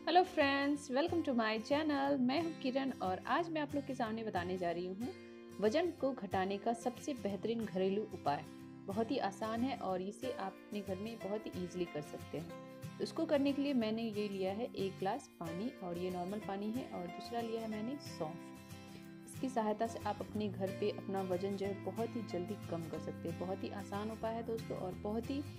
Hello friends, welcome to my channel. मैं हूं किरण और आज मैं आप लोग के सामने बताने जा रही हूं वजन को घटाने का सबसे बेहतरीन घरेलू उपाय। बहुत ही आसान है और इसे आप अपने घर में बहुत ही ईजिली कर सकते हैं। तो इसको करने के लिए मैंने ये लिया है 1 गिलास पानी और ये नॉर्मल पानी है, और दूसरा लिया है मैंने सौंफ। इसकी सहायता से आप अपने घर पे अपना वजन जो है बहुत ही जल्दी कम कर सकते हैं। बहुत ही आसान उपाय है दोस्तों और बहुत ही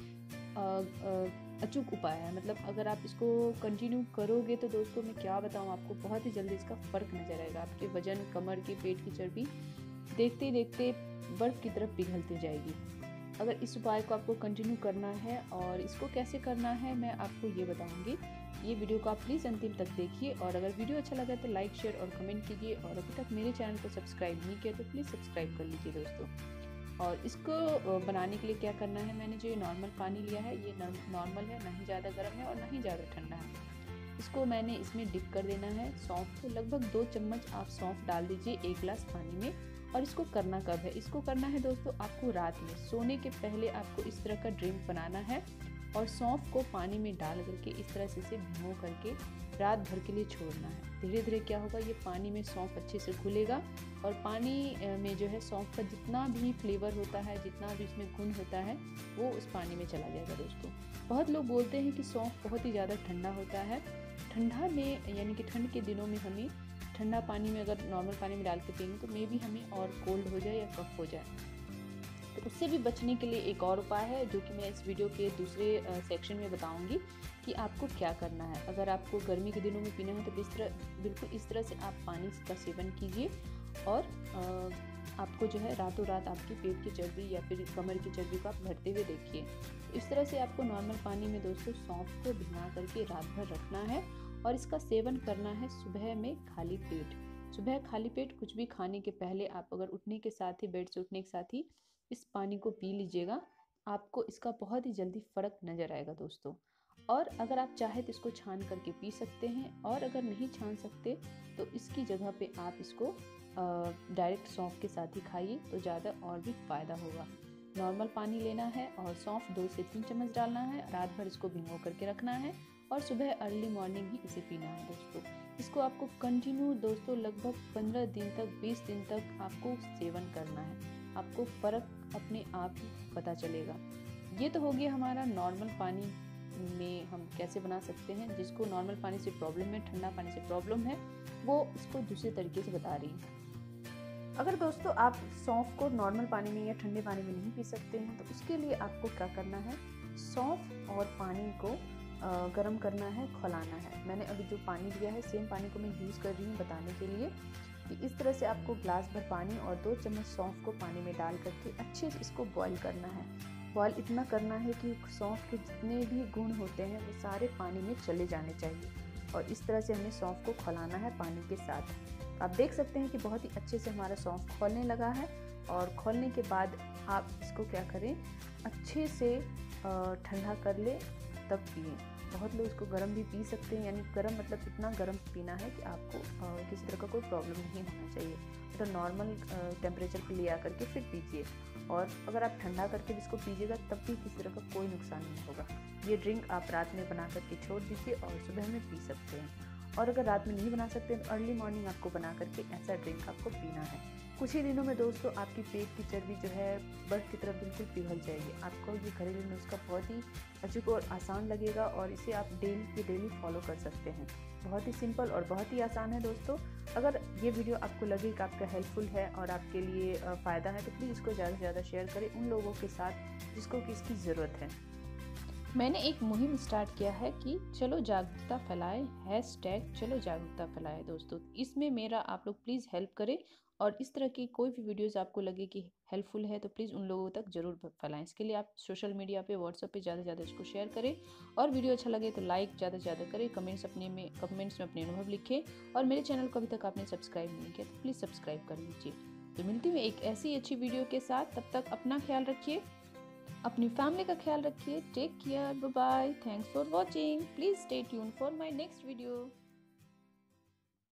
अचूक उपाय है। मतलब अगर आप इसको कंटिन्यू करोगे तो दोस्तों मैं क्या बताऊँ आपको, बहुत ही जल्दी इसका फ़र्क नजर आएगा। आपके वजन, कमर की, पेट की चर्बी देखते देखते बर्फ़ की तरफ पिघलती जाएगी। अगर इस उपाय को आपको कंटिन्यू करना है और इसको कैसे करना है मैं आपको ये बताऊंगी। ये वीडियो को आप प्लीज़ अंतिम तक देखिए और अगर वीडियो अच्छा लगा तो लाइक, शेयर और कमेंट कीजिए। और अभी तक मेरे चैनल को सब्सक्राइब नहीं किया तो प्लीज़ सब्सक्राइब कर लीजिए दोस्तों। और इसको बनाने के लिए क्या करना है, मैंने जो ये नॉर्मल पानी लिया है ये नॉर्मल है, ना ही ज़्यादा गर्म है और ना ही ज़्यादा ठंडा है। इसको मैंने इसमें डिप कर देना है सौंफ को। लगभग 2 चम्मच आप सौंफ डाल दीजिए 1 गिलास पानी में। और इसको करना कब है, इसको करना है दोस्तों आपको रात में सोने के पहले। आपको इस तरह का ड्रिंक बनाना है और सौंफ को पानी में डाल करके इस तरह से इसे भिगो करके रात भर के लिए छोड़ना है। धीरे धीरे क्या होगा, ये पानी में सौंफ अच्छे से घुलेगा और पानी में जो है सौंफ का जितना भी फ्लेवर होता है, जितना भी इसमें गुण होता है, वो उस पानी में चला जाएगा दोस्तों। बहुत लोग बोलते हैं कि सौंफ बहुत ही ज़्यादा ठंडा होता है। ठंडा में यानी कि ठंड के दिनों में हमें ठंडा पानी में अगर नॉर्मल पानी में डाल के पिएंगे तो मे भी हमें और कोल्ड हो जाए या कफ हो जाए। तो उससे भी बचने के लिए एक और उपाय है जो कि मैं इस वीडियो के दूसरे सेक्शन में बताऊंगी कि आपको क्या करना है। अगर आपको गर्मी के दिनों में पीना है तो बिल्कुल इस तरह से आप पानी का सेवन कीजिए और आपको जो है रातों रात आपकी पेट की चर्बी या फिर कमर की चर्बी को आप घटते हुए देखिए। तो इस तरह से आपको नॉर्मल पानी में दोस्तों सौंफ को भिगा करके रात भर रखना है और इसका सेवन करना है सुबह में खाली पेट। सुबह खाली पेट कुछ भी खाने के पहले आप अगर उठने के साथ ही, बेड से उठने के साथ ही इस पानी को पी लीजिएगा। आपको इसका बहुत ही जल्दी फ़र्क नज़र आएगा दोस्तों। और अगर आप चाहे तो इसको छान करके पी सकते हैं, और अगर नहीं छान सकते तो इसकी जगह पे आप इसको डायरेक्ट सौंफ के साथ ही खाइए तो ज़्यादा और भी फ़ायदा होगा। नॉर्मल पानी लेना है और सौंफ 2 से 3 चम्मच डालना है। रात भर इसको भिगो करके रखना है और सुबह अर्ली मॉर्निंग ही इसे पीना है दोस्तों। इसको आपको कंटिन्यू दोस्तों लगभग 15 दिन तक, 20 दिन तक आपको सेवन करना है। आपको फ़र्क अपने आप ही पता चलेगा। ये तो हो गया हमारा नॉर्मल पानी में हम कैसे बना सकते हैं। जिसको नॉर्मल पानी से प्रॉब्लम है, ठंडा पानी से प्रॉब्लम है, वो इसको दूसरे तरीके से बता रही हूँ। अगर दोस्तों आप सौंफ को नॉर्मल पानी में या ठंडे पानी में नहीं पी सकते हैं तो उसके लिए आपको क्या करना है, सौंफ और पानी को गर्म करना है, खौलाना है। मैंने अभी जो पानी लिया है सेम पानी को मैं यूज़ कर रही हूँ बताने के लिए कि इस तरह से आपको ग्लास भर पानी और 2 चम्मच सौंफ को पानी में डाल करके अच्छे से इसको बॉईल करना है। बॉईल इतना करना है कि सौंफ के जितने भी गुण होते हैं वो सारे पानी में चले जाने चाहिए। और इस तरह से हमें सौंफ को खौलाना है पानी के साथ। आप देख सकते हैं कि बहुत ही अच्छे से हमारा सौंफ खौलने लगा है। और खौलने के बाद आप इसको क्या करें, अच्छे से ठंडा कर ले तब पिए। बहुत लोग इसको गर्म भी पी सकते हैं, यानी गर्म मतलब इतना गर्म पीना है कि आपको किसी तरह का कोई प्रॉब्लम नहीं होना चाहिए। तो नॉर्मल टेम्परेचर पे ले आकर के फिर पीजिए। और अगर आप ठंडा करके इसको पीजिएगा तब भी किसी तरह का कोई नुकसान नहीं होगा। ये ड्रिंक आप रात में बना करके छोड़ दीजिए और सुबह में पी सकते हैं। और अगर रात में नहीं बना सकते तो अर्ली मॉर्निंग आपको बना करके ऐसा ड्रिंक आपको पीना है। कुछ ही दिनों में दोस्तों आपकी पेट की चर्बी जो है बर्फ की तरफ बिल्कुल पिघल जाएगी। आपको ये घरेलू नुस्खा बहुत ही अचूक और आसान लगेगा और इसे आप डेली के डेली फॉलो कर सकते हैं। बहुत ही सिंपल और बहुत ही आसान है दोस्तों। अगर ये वीडियो आपको लगे कि आपका हेल्पफुल है और आपके लिए फ़ायदा है तो प्लीज़ इसको ज़्यादा से ज़्यादा शेयर करें उन लोगों के साथ जिसको कि इसकी ज़रूरत है। मैंने एक मुहिम स्टार्ट किया है कि चलो जागरूकता फैलाएं, हैशटैग चलो जागरूकता फैलाएं दोस्तों। इसमें मेरा आप लोग प्लीज़ हेल्प करें और इस तरह की कोई भी वीडियोस आपको लगे कि हेल्पफुल है तो प्लीज़ उन लोगों तक ज़रूर फैलाएं। इसके लिए आप सोशल मीडिया पे, व्हाट्सएप पे ज़्यादा से ज़्यादा इसको शेयर करें और वीडियो अच्छा लगे तो लाइक ज़्यादा से ज़्यादा करें। कमेंट्स में अपने अनुभव लिखें और मेरे चैनल को अभी तक आपने सब्सक्राइब नहीं किया तो प्लीज़ सब्सक्राइब कर लीजिए। तो मिलती हूँ एक ऐसी अच्छी वीडियो के साथ, तब तक अपना ख्याल रखिए, अपनी फैमिली का ख्याल रखिए। Take care, bye bye, thanks for watching, please stay tune for my next video.